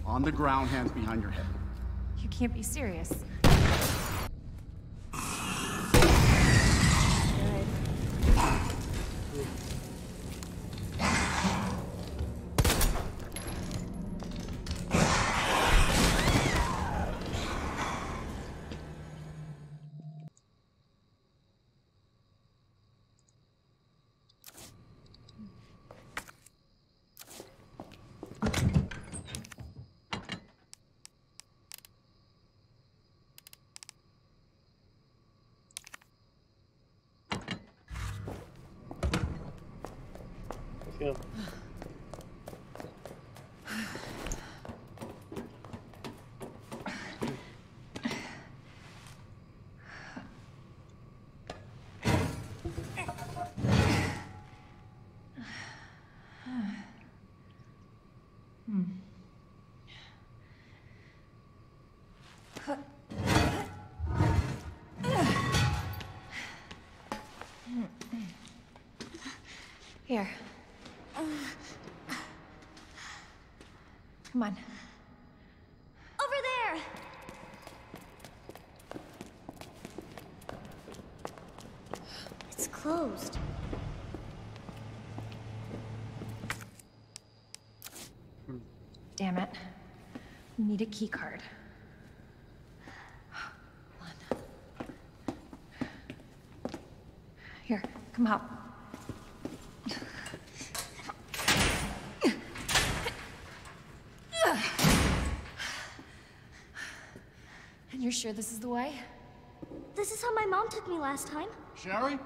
On the ground, hands behind your head. You can't be serious. Go. Here. Come on. Over there! It's closed. Damn it. We need a key card. Hold on. Here, come up. And you're sure this is the way? This is how my mom took me last time. Sherry?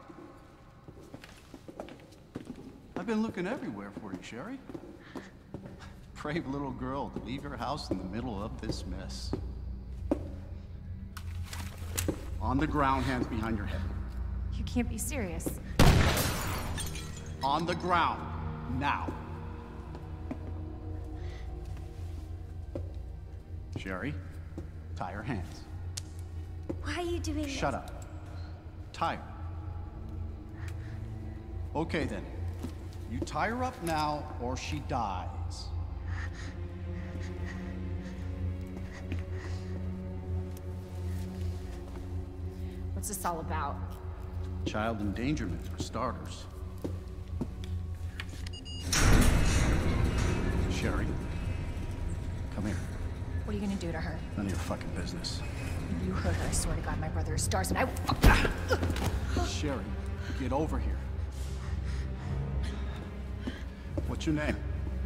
I've been looking everywhere for you, Sherry. Brave little girl to leave your house in the middle of this mess. On the ground, hands behind your head. You can't be serious. On the ground, now. Sherry, tie her hands. Why are you doing this? Shut up. Tie her. Okay then. You tie her up now, or she dies. What's this all about? Child endangerment, for starters. Sherry, come here. What are you gonna do to her? None of your fucking business. You heard her. I swear to God, my brother is stars, and I. Sherry, get over here. What's your name?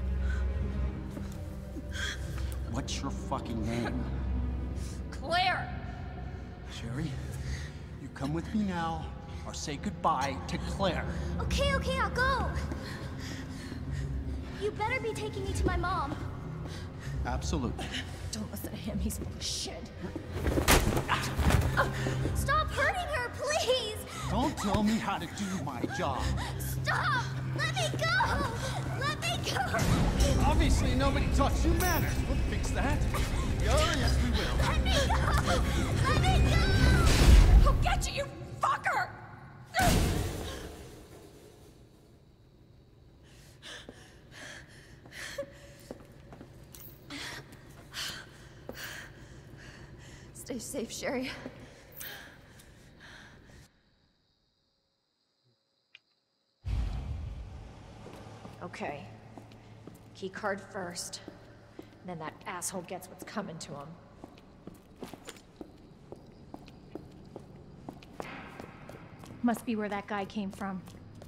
What's your fucking name? Claire! Sherry, you come with me now, or say goodbye to Claire. Okay, I'll go. You better be taking me to my mom. Absolutely. Don't listen to him. He's full of shit. Stop hurting her, please! Don't tell me how to do my job. Stop! Let me go! Let me go! Obviously, nobody taught you manners. We'll fix that. Oh, yes, we will. Let me go! Let me go! I'll get you, you fucker! Stay safe, Sherry. Okay. Key card first. Then that asshole gets what's coming to him. Must be where that guy came from.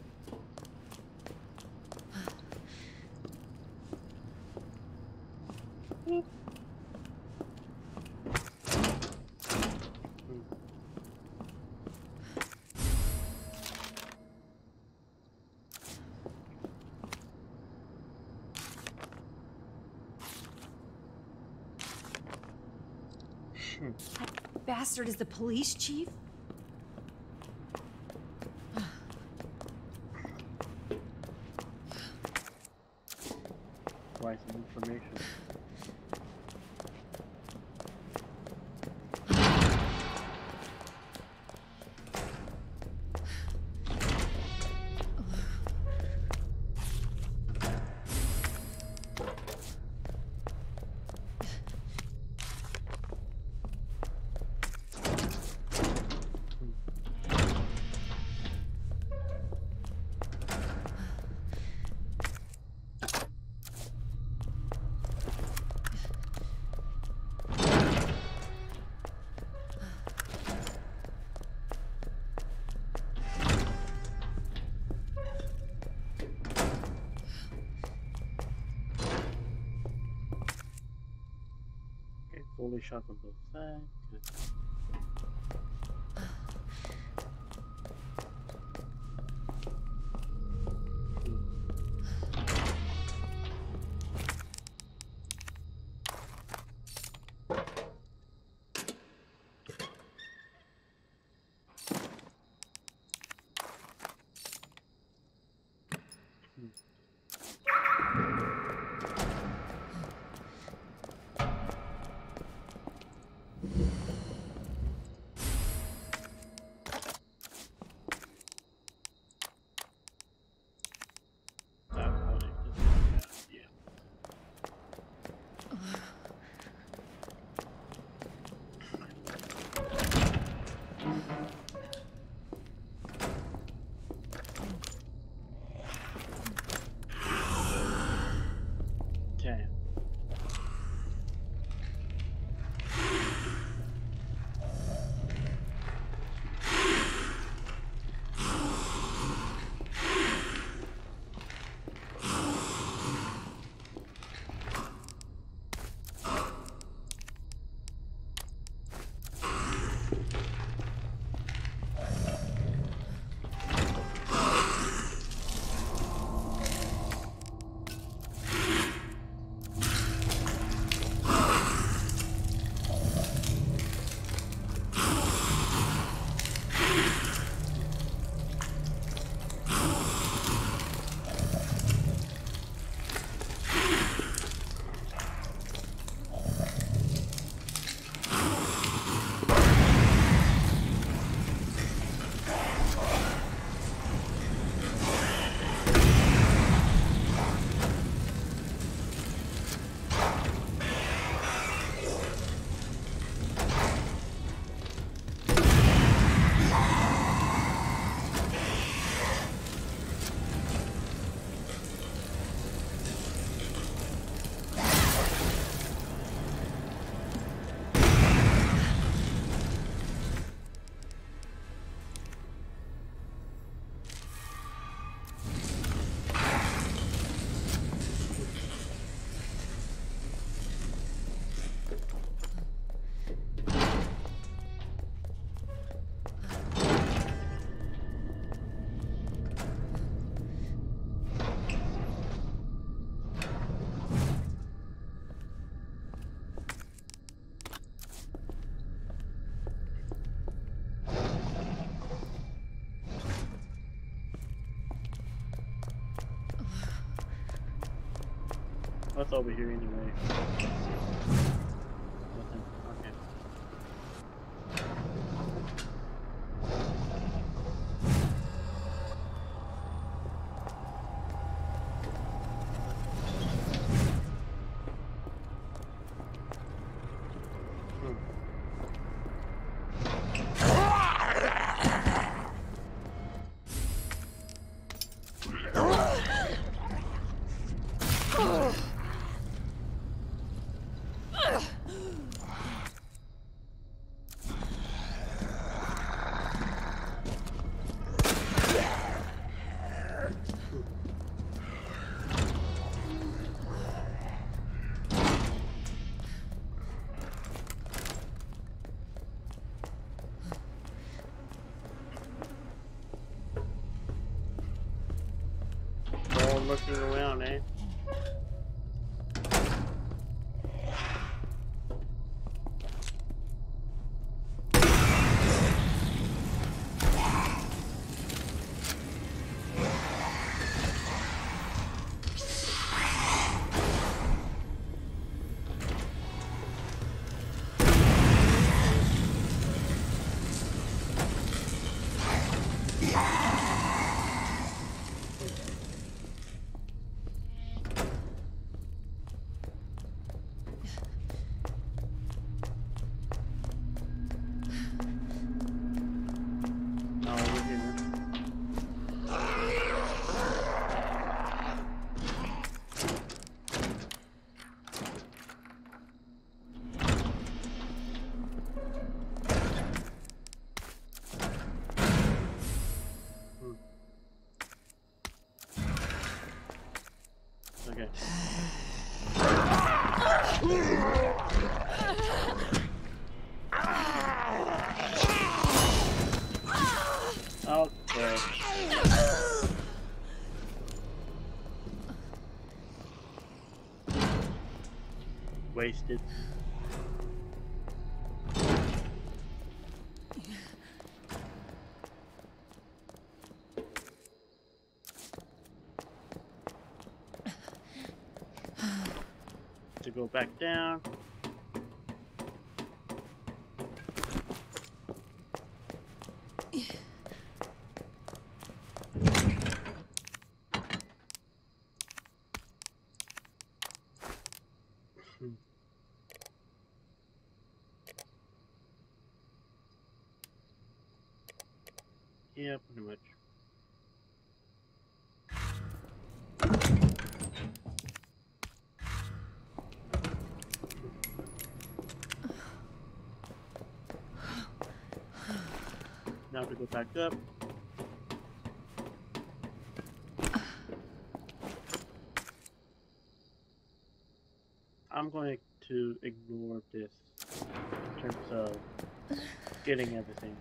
That bastard is the police chief? Provide some information. Fully shot on both sides. Good. Yeah. Okay. What's over here anyway? Nothing. Okay. All looking around, eh? No, over here. Okay. Wasted. To go back down. Yeah, pretty much. Now to go back up. I'm going to ignore this in terms of getting everything.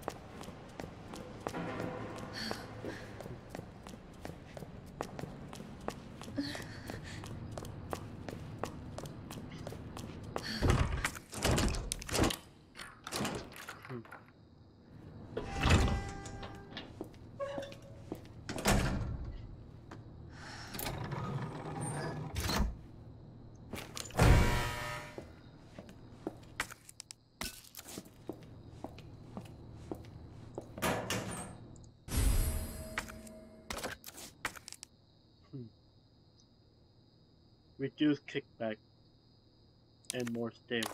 Reduce kickback and more stable.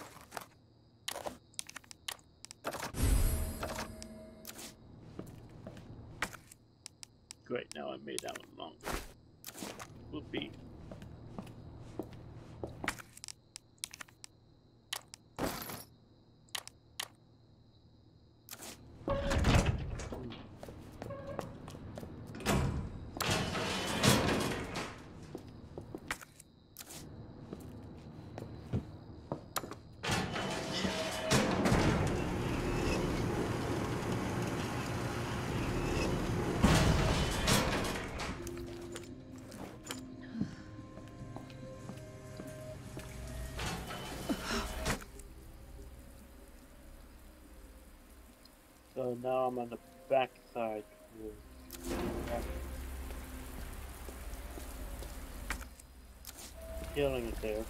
Great, now I made that one longer. Whoopee. So now I'm on the back side. Healing it there.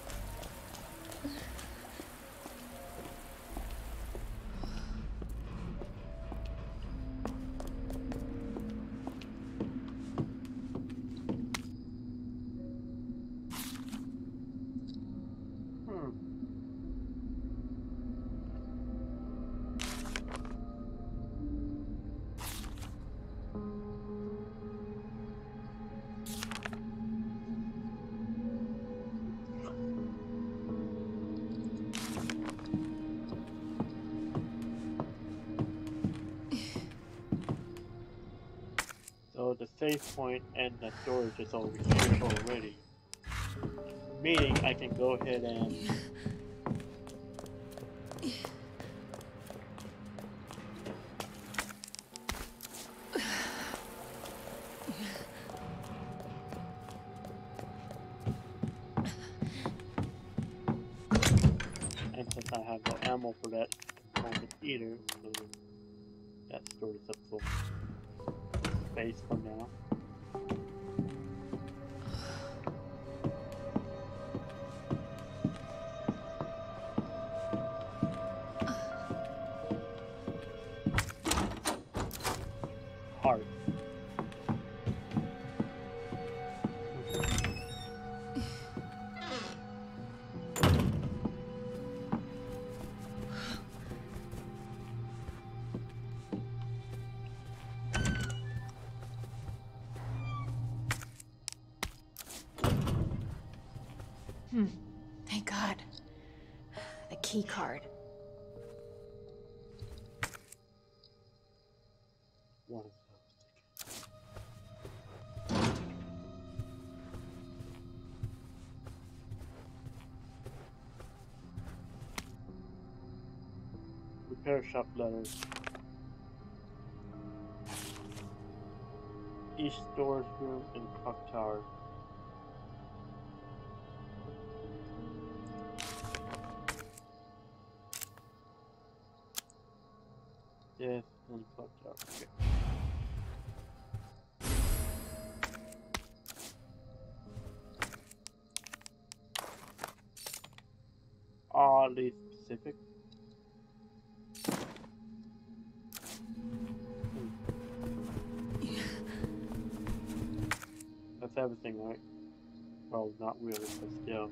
So the save point and the storage is over here already. Meaning I can go ahead and and since I have no ammo for that component either, so that stores up full space for now. Heart. Thank God. The key card. One of those. Repair shop letters. East storage room and clock tower. Yes, and clock tower. Okay. Oddly specific. That's everything, right? Well, not really, but still.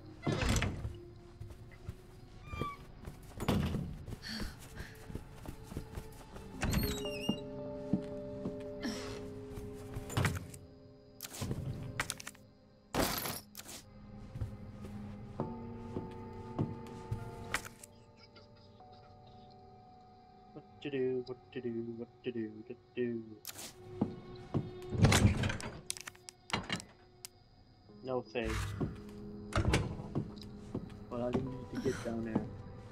What to do, what to do, what to do, what to do. No save. But I need to get down there.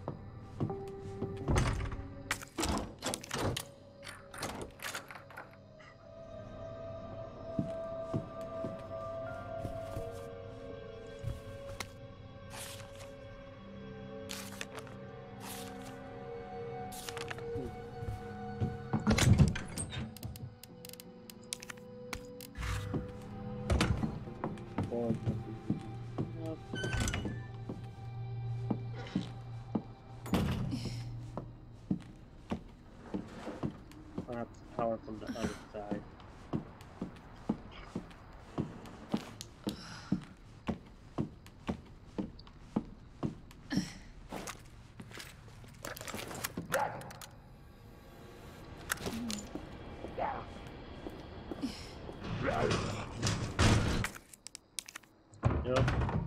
Perhaps power from the other side. Yep.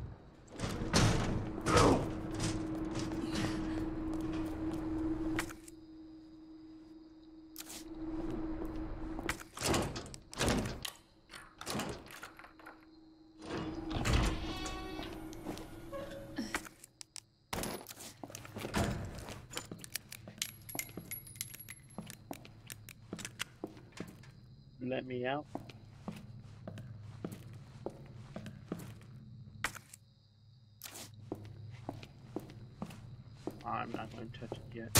Let me out. I'm not going to touch it yet.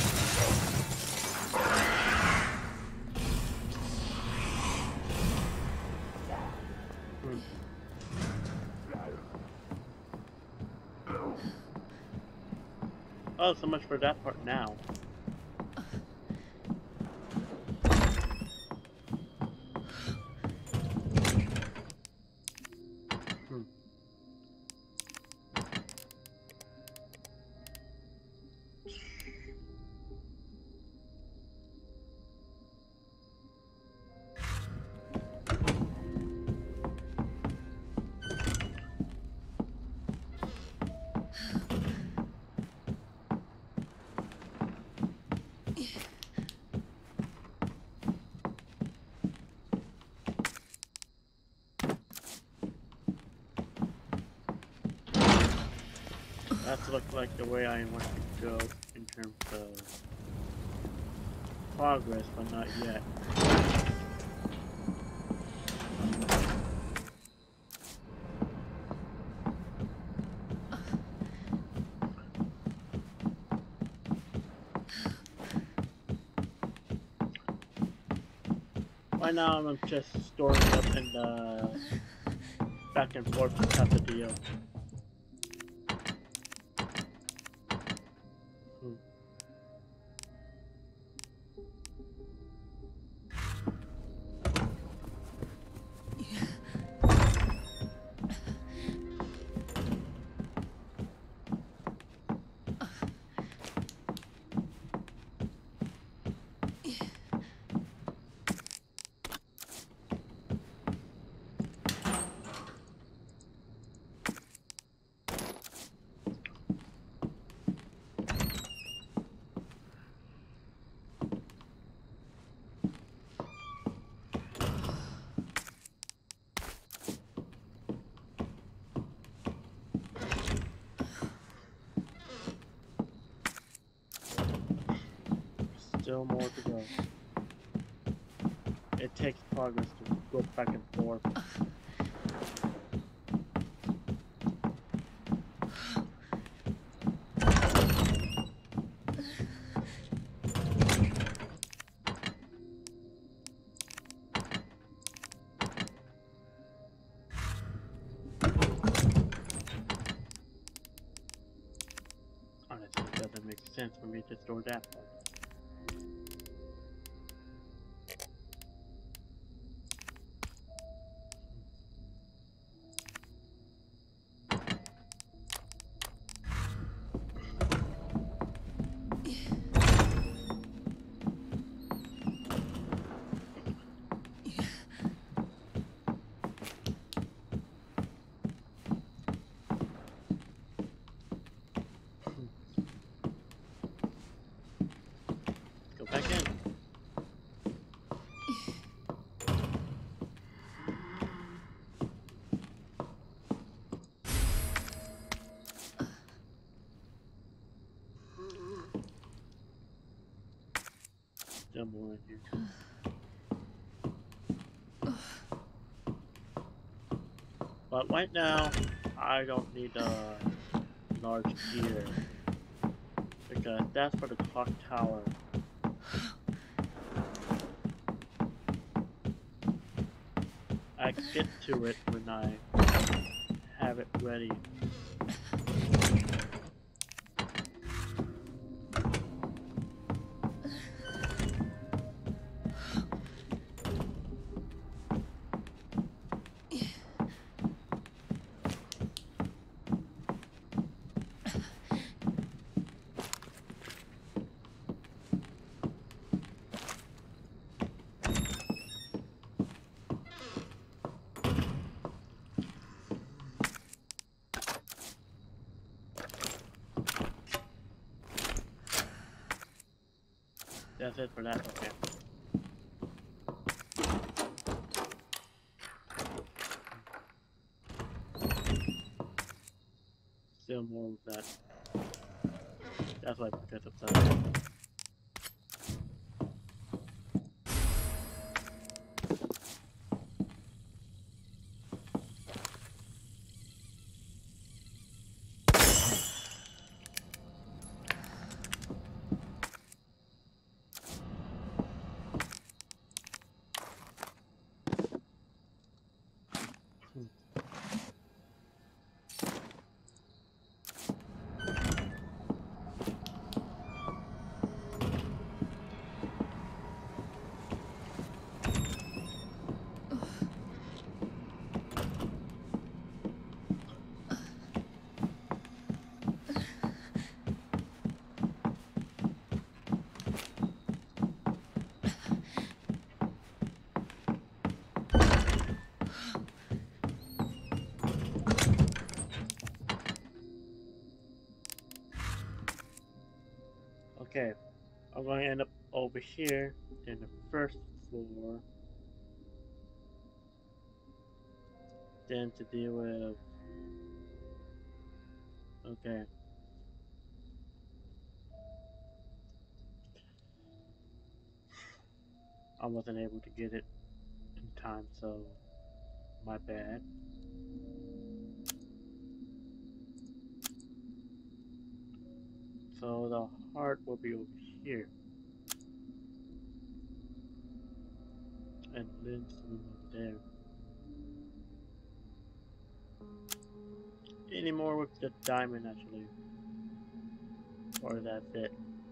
Oh, so much for that part now. That's look like the way I want to go in terms of progress, but not yet. Right now I'm just storing up in the back and forth type of deal. Still more to go. It takes progress to go back and forth. Honestly, it doesn't make sense for me to store that part. Go back in. Still more in here. But right now, I don't need a large gear because that's for the clock tower. I can get to it when I have it ready. That's it for that, okay. Still more of that. That's why I put that upside. Okay, I'm going to end up over here in the first floor. Then to deal with... Okay. I wasn't able to get it in time, so my bad. So the heart will be over here. And Lynn's room over there. Any more with the diamond actually? Or that's it?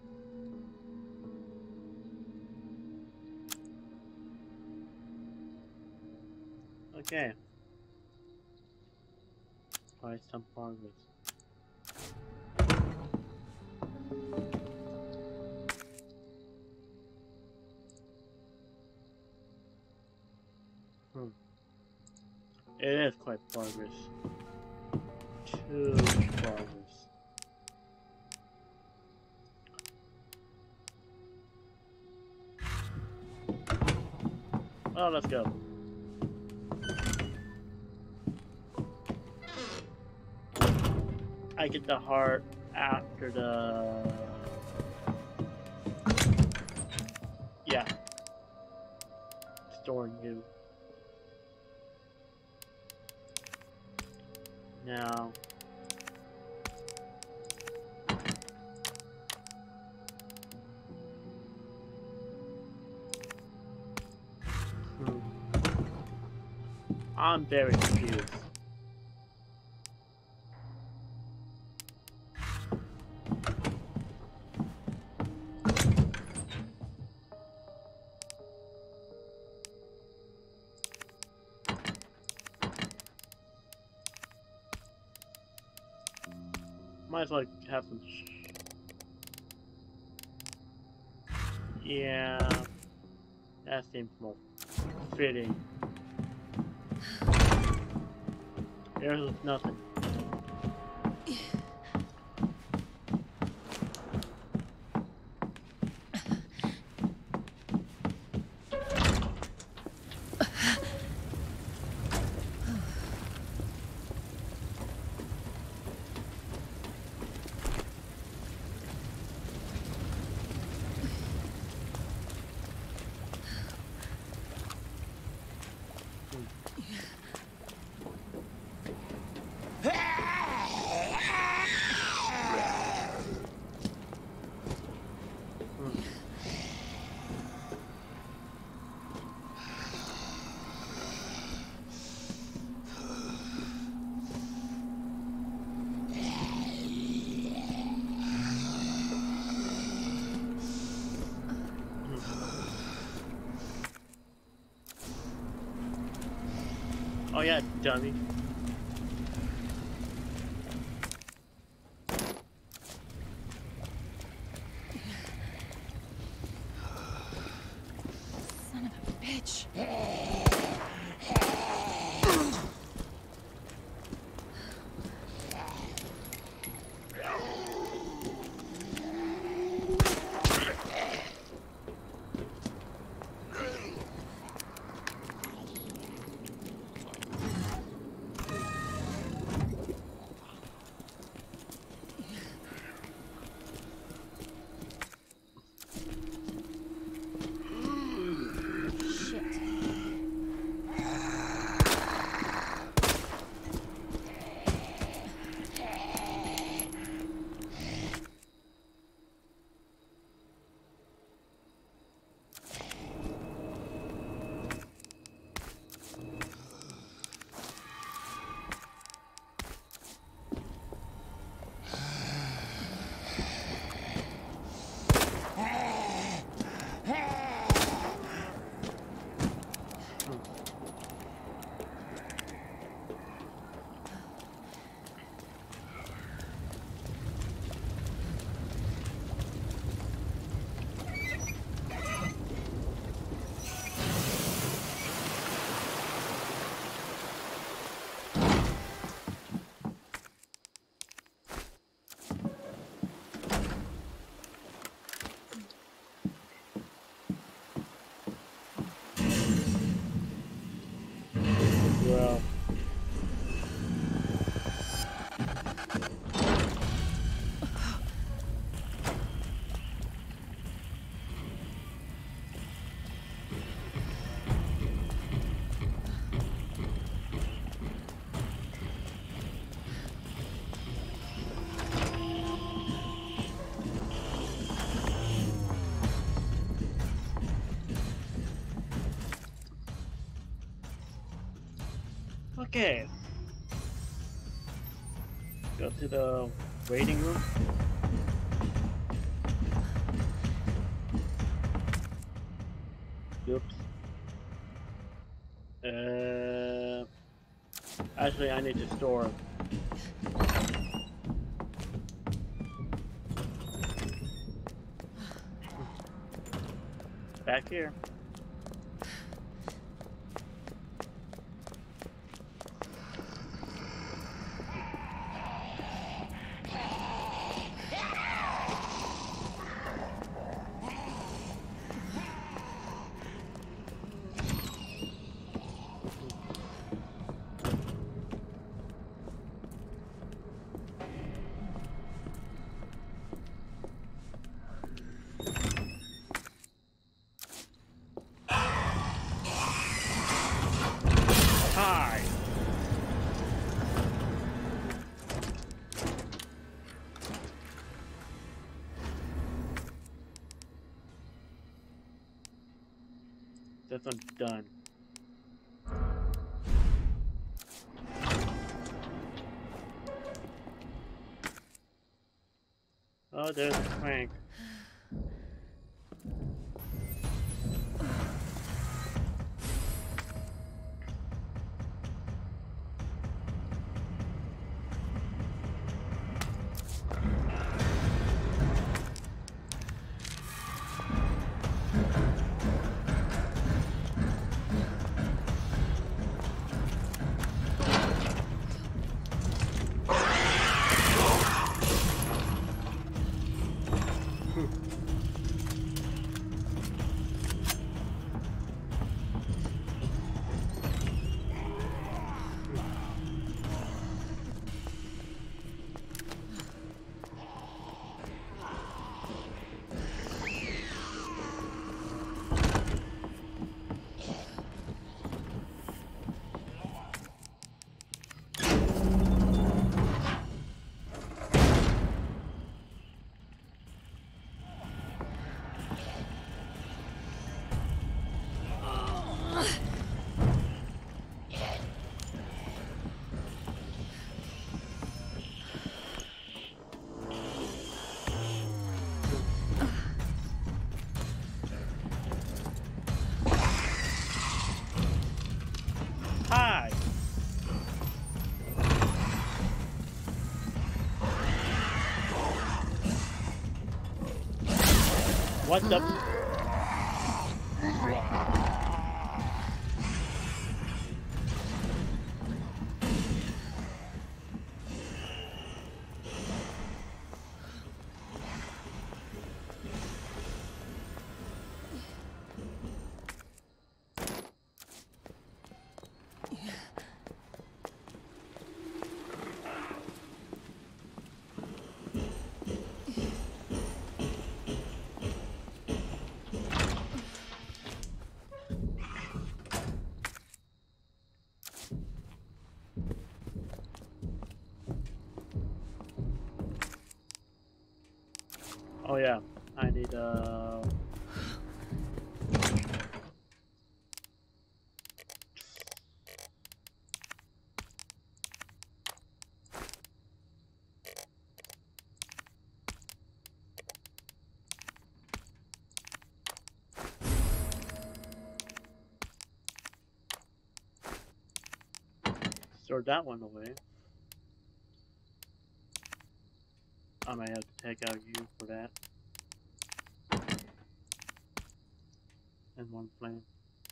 Okay. Quite some progress. It is quite progress. Too progress. Oh, let's go. I get the heart after the... Yeah. Storing you. Now, I'm very confused. Might as well have some. Yeah, that seems more fitting. There's nothing. Oh yeah, dummy. Son of a bitch. Well, okay. Go to the waiting room. Oops. Actually, I need to store. Back here. This one's done. Oh, there's the crank. Hi! What the? Oh yeah, I need store that one away. I might have to take out you for that. And one flame.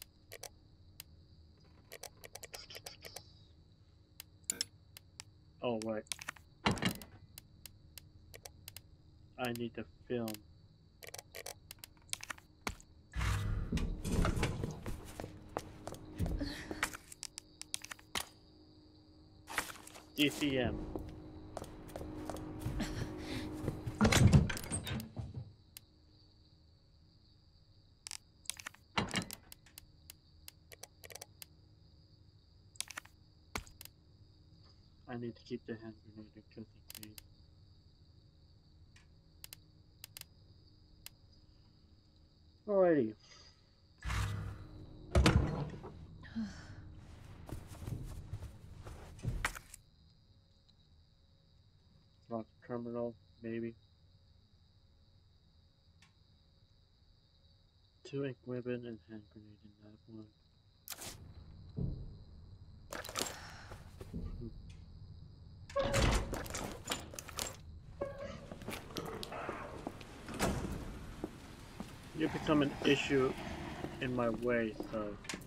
Oh, right. I need to film. DCM. I need to keep the hand grenade just in case. Alrighty. Rock terminal, maybe. 2 ink ribbon and hand grenade in that one. You become an issue in my way, so.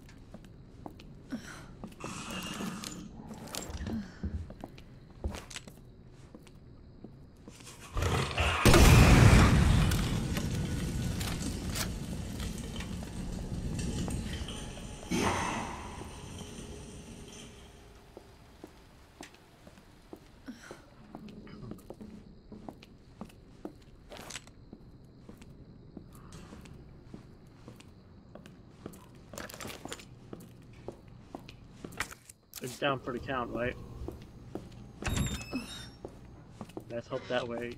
It's down for the count, right? Let's hope that way.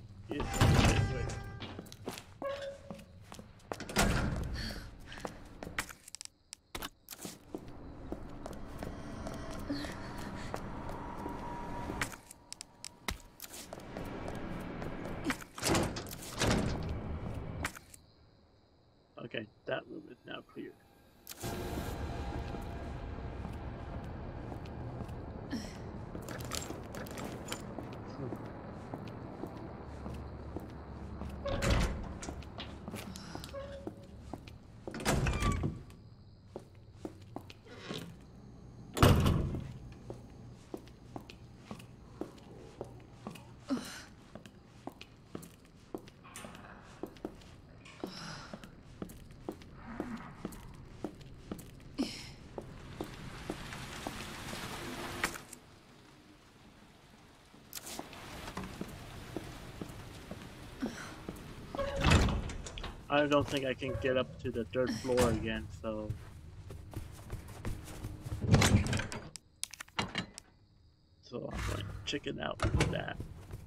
That room is now clear. I don't think I can get up to the third floor again, so... So I'm going to chicken out with that.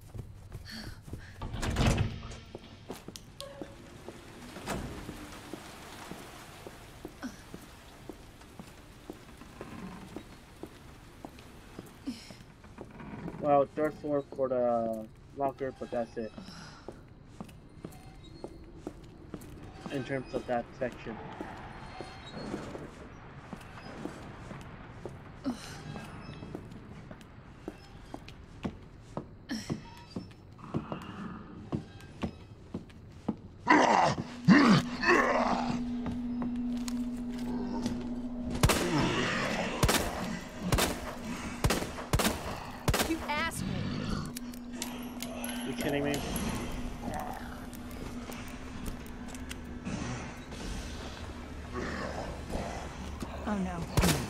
Well, third floor for the locker, but that's it. In terms of that section. You asked me. You kidding me? Oh no.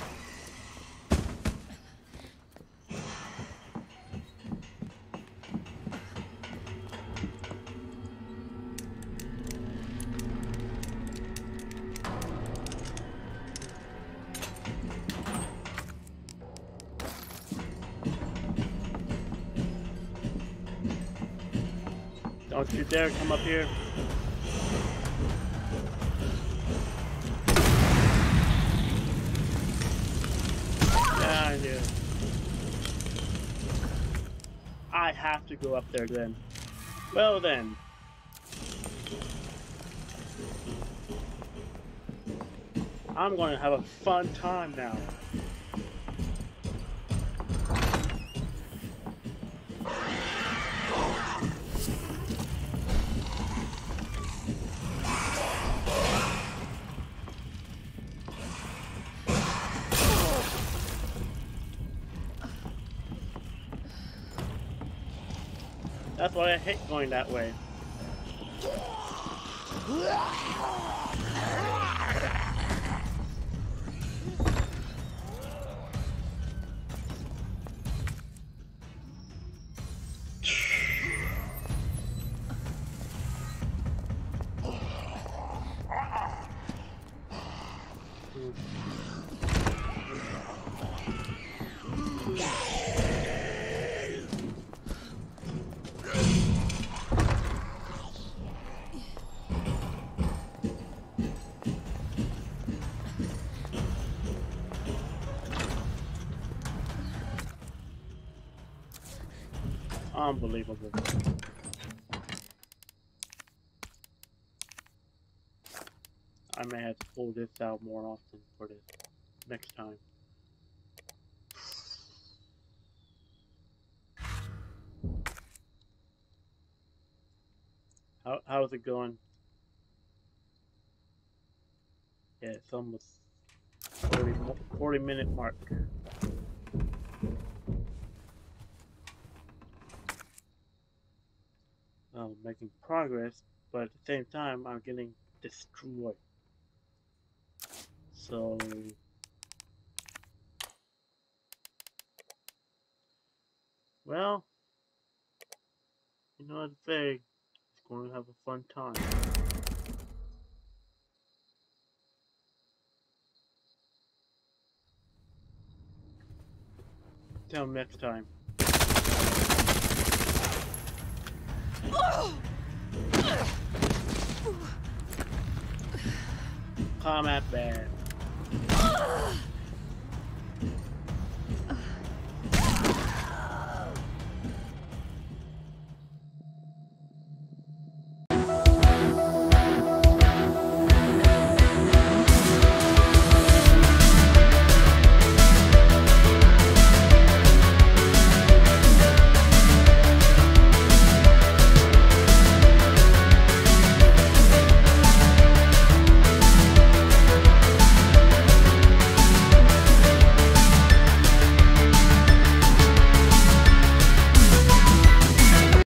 Don't you dare come up here. Yeah, I knew. I have to go up there then. Well then. I'm going to have a fun time now. That's why I hate going that way. Unbelievable. I may have to pull this out more often for this next time. How's it going? Yeah, it's almost 40-minute mark. I'm making progress, but at the same time, I'm getting destroyed. So, well, you know what to say, it's going to have a fun time. Till next time. Combat bad.